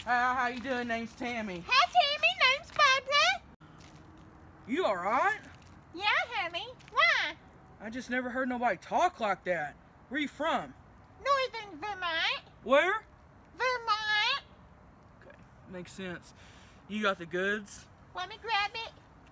How you doing? Name's Tammy. Hi, Tammy. Name's Barbara. You alright? Yeah, honey. Why? I just never heard nobody talk like that. Where you from? Northern Vermont. Where? Vermont. Okay, makes sense. You got the goods? Let me grab it.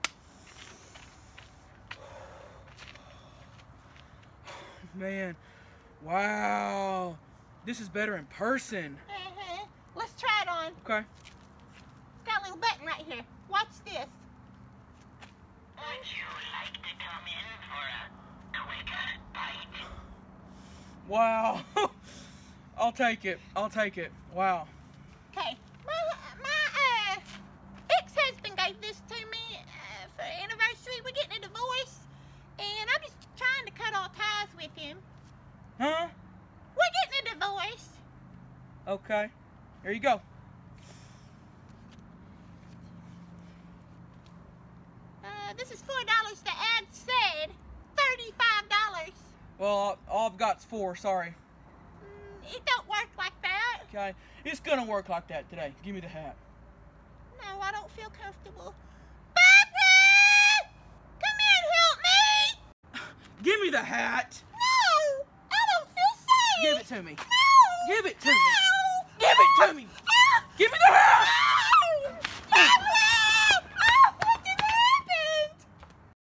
Man, wow. This is better in person. Let's try it on. Okay. It's got a little button right here. Watch this. Would you like to come in for a quick bite? Wow. I'll take it. I'll take it. Wow. Okay. My ex-husband gave this to me for anniversary. We're getting a divorce, and I'm just trying to cut all ties with him. Huh? We're getting a divorce. Okay. Here you go. This is $4. The ad said $35. Well, all I've got's 4, sorry. It don't work like that. Okay. It's gonna work like that today. Give me the hat. No, I don't feel comfortable. Barbara! Come in, help me! Give me the hat! No! I don't feel safe! Give it to me. No! Give it to me. No! Give it to me! No! Give me the hat! No! Barbara!